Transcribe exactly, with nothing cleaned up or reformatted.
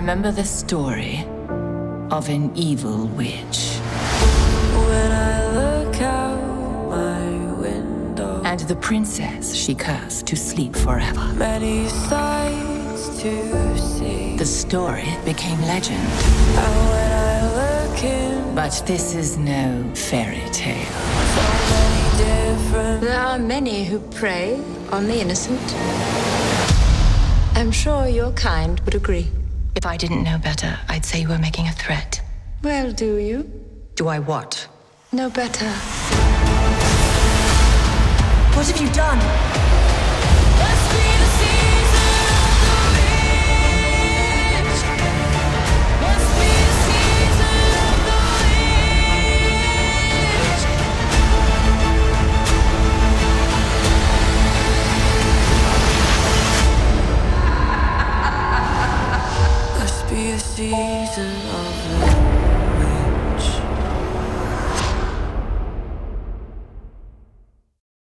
remember the story of an evil witch. When I look out my window, And the princess she cursed to sleep forever. many sights to see. The story became legend. And when I look in, But this is no fairy tale. so many different. There are many who prey on the innocent. I'm sure your kind would agree. If I didn't know better, I'd say you were making a threat. Well, do you? Do I what? No better. What have you done? Must be the season of the witch. Must be the season of the witch. Must be the season of the